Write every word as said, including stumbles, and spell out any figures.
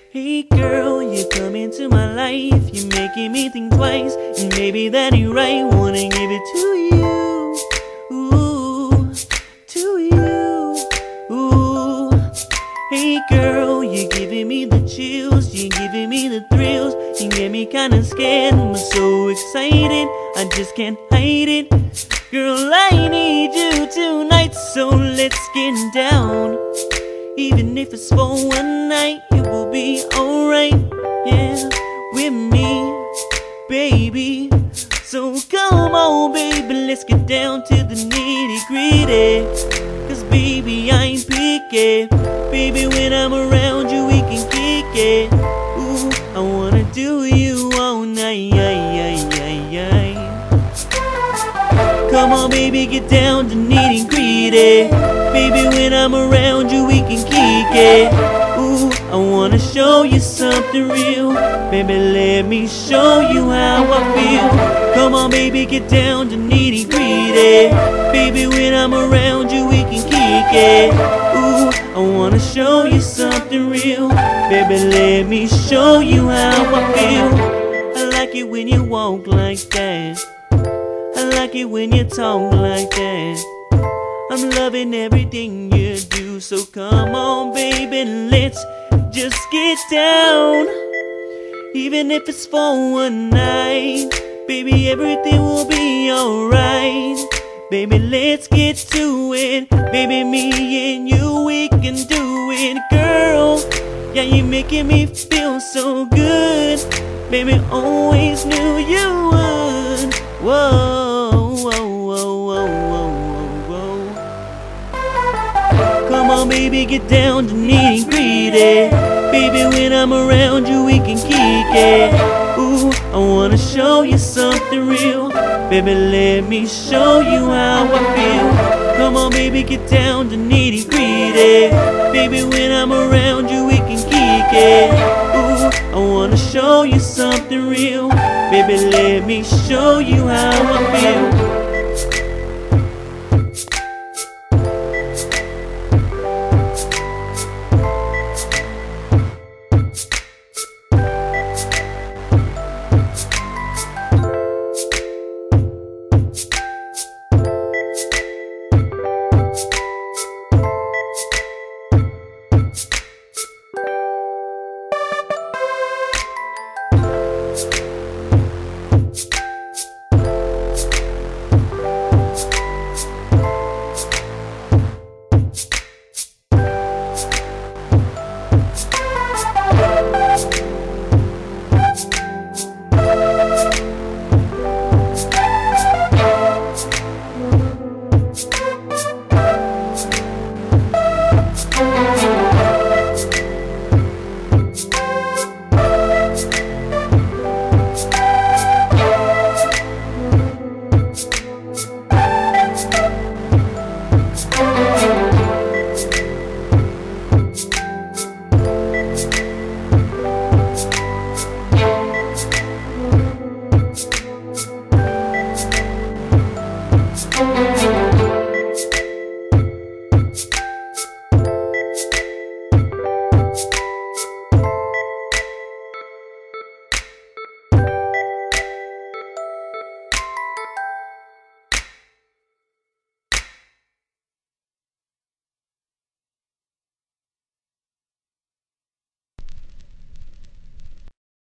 Hey girl, you come into my life, you're making me think twice, and maybe that ain't right, wanna give it to you, ooh, to you, ooh. Hey girl, you're giving me the chills, you're giving me the thrills, you get me kinda scared, but so excited, I just can't hide it. Girl, I need you tonight, so let's get down. Even if it's for one night, it will be alright, yeah, with me, baby. So come on, baby, let's get down to the nitty gritty. Cause baby, I ain't picky. Baby, when I'm around you, we can kick it. Ooh, I wanna do you all night, ay, ay, ay, ay. Come on, baby, get down to nitty gritty. Baby, when I'm around you, we can kick it. Ooh, I wanna show you something real. Baby, let me show you how I feel. Come on, baby, get down to nitty gritty. Baby, when I'm around you, we can kick it. Ooh, I wanna show you something real. Baby, let me show you how I feel. I like it when you walk like that. I like it when you talk like that. I'm loving everything you do, so come on, baby, let's just get down. Even if it's for one night, baby, everything will be alright. Baby, let's get to it. Baby, me and you, we can do it, girl. Yeah, you're making me feel so good. Baby, always knew you would. Whoa, whoa, whoa, whoa, whoa, whoa. Come on, baby, get down to nitty gritty. Baby, when I'm around you, we can kick it. Ooh, I wanna show you something real. Baby, let me show you how I feel. Come on, baby, get down to nitty gritty. Baby, when I'm around you, we can kick it. Ooh, I wanna show you something real. Baby, let me show you how I feel.